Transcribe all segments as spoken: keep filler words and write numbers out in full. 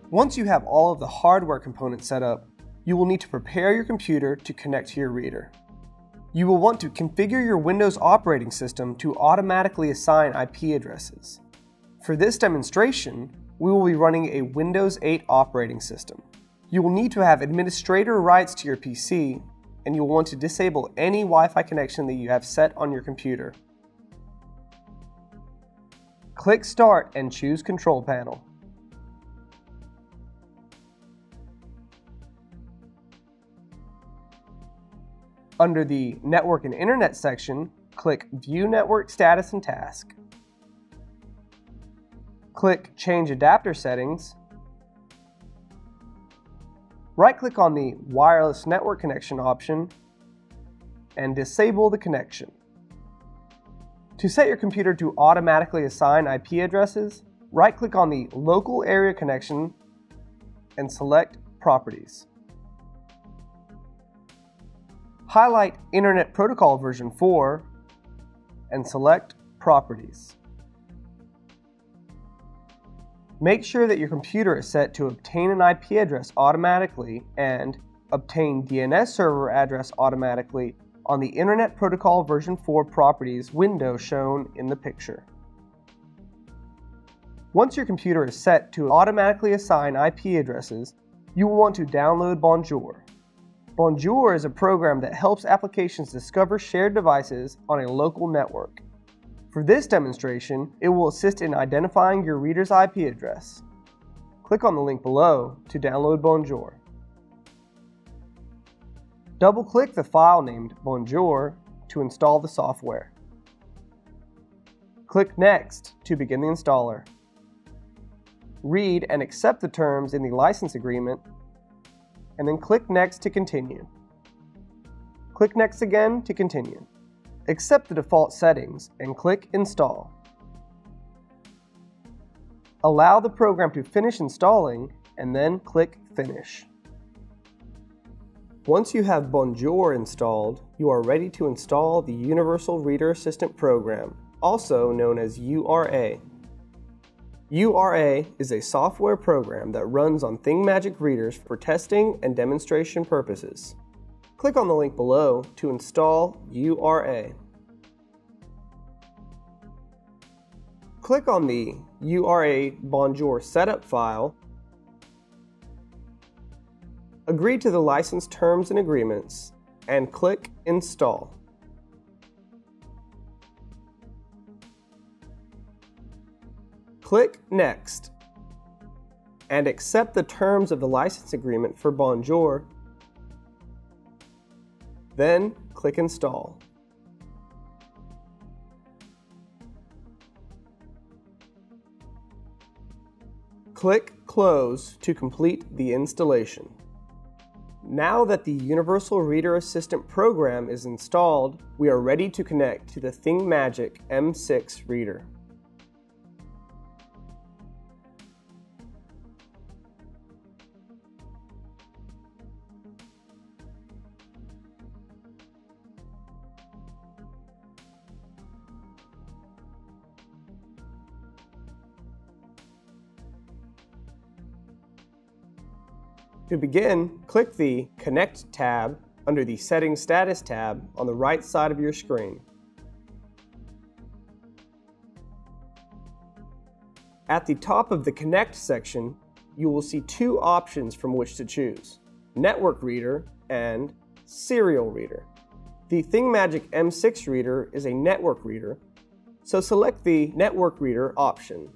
Once you have all of the hardware components set up, you will need to prepare your computer to connect to your reader. You will want to configure your Windows operating system to automatically assign I P addresses. For this demonstration, we will be running a Windows eight operating system. You will need to have administrator rights to your P C, and you'll want to disable any Wi-Fi connection that you have set on your computer. Click Start and choose Control Panel. Under the Network and Internet section, click View Network Status and Task. Click Change Adapter Settings. Right-click on the Wireless Network Connection option and disable the connection. To set your computer to automatically assign I P addresses, right-click on the Local Area Connection and select Properties. Highlight Internet Protocol version four and select Properties. Make sure that your computer is set to obtain an I P address automatically and obtain D N S server address automatically on the Internet Protocol version four Properties window shown in the picture. Once your computer is set to automatically assign I P addresses, you will want to download Bonjour. Bonjour is a program that helps applications discover shared devices on a local network. For this demonstration, it will assist in identifying your reader's I P address. Click on the link below to download Bonjour. Double-click the file named Bonjour to install the software. Click Next to begin the installer. Read and accept the terms in the license agreement, and then click Next to continue. Click Next again to continue. Accept the default settings and click Install. Allow the program to finish installing and then click Finish. Once you have Bonjour installed, you are ready to install the Universal Reader Assistant program, also known as U R A. U R A is a software program that runs on ThingMagic readers for testing and demonstration purposes. Click on the link below to install U R A. Click on the U R A Bonjour setup file. Agree to the license terms and agreements, and click Install. Click Next, and accept the terms of the license agreement for Bonjour. Then click Install. Click Close to complete the installation. Now that the Universal Reader Assistant program is installed, we are ready to connect to the ThingMagic M six reader. To begin, click the Connect tab under the Settings Status tab on the right side of your screen. At the top of the Connect section, you will see two options from which to choose: Network Reader and Serial Reader. The ThingMagic M six reader is a network reader, so select the Network Reader option.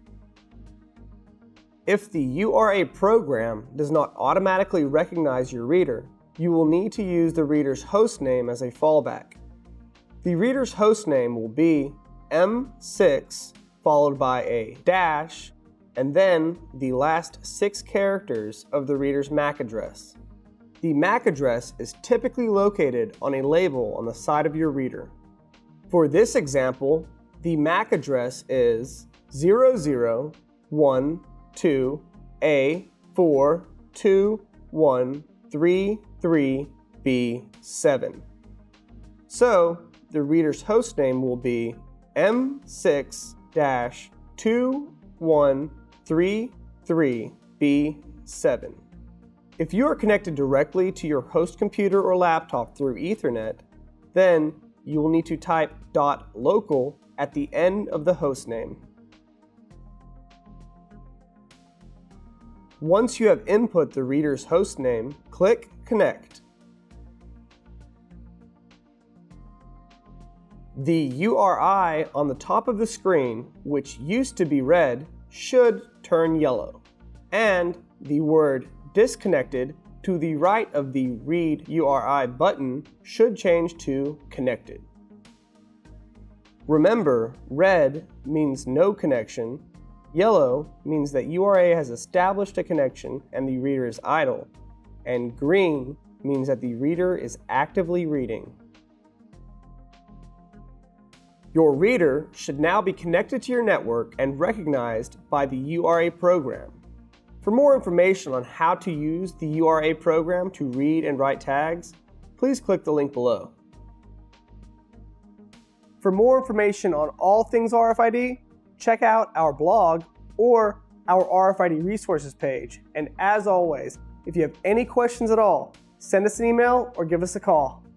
If the U R A program does not automatically recognize your reader, you will need to use the reader's hostname as a fallback. The reader's hostname will be M six followed by a dash and then the last six characters of the reader's M A C address. The M A C address is typically located on a label on the side of your reader. For this example, the M A C address is zero zero one two A four two one three three B seven. So the reader's hostname will be M six two one three three B seven. If you are connected directly to your host computer or laptop through Ethernet, then you will need to type .local at the end of the host name. Once you have input the reader's host name, click Connect. The U R I on the top of the screen, which used to be red, should turn yellow, and the word Disconnected to the right of the Read U R I button should change to Connected. Remember, red means no connection, yellow means that U R A has established a connection and the reader is idle, and green means that the reader is actively reading. Your reader should now be connected to your network and recognized by the U R A program. For more information on how to use the U R A program to read and write tags, please click the link below. For more information on all things R F I D, check out our blog or our R F I D resources page. And as always, if you have any questions at all, send us an email or give us a call.